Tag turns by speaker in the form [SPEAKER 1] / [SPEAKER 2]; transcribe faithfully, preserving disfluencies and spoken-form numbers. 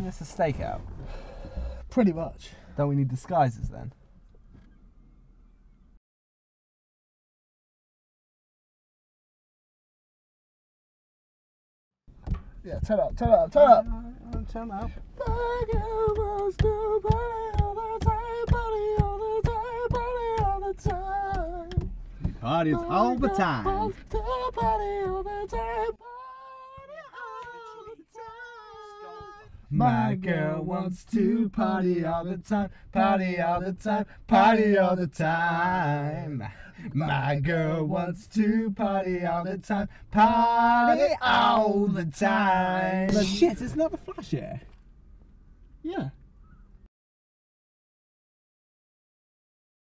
[SPEAKER 1] this a stakeout?
[SPEAKER 2] Pretty much.
[SPEAKER 1] Don't we need disguises then?
[SPEAKER 2] Yeah, turn up, turn up, turn up.
[SPEAKER 1] Uh, turn up.
[SPEAKER 2] My girl wants to party all the time, party all the time, party all the time.
[SPEAKER 1] Parties all the time.
[SPEAKER 2] Wants to party all the time, party all the time. My girl wants to party all the time, party all the time, party all the time. My girl wants to party all the time, party all the time.
[SPEAKER 1] But shit, it's not the flash here.
[SPEAKER 2] Yeah.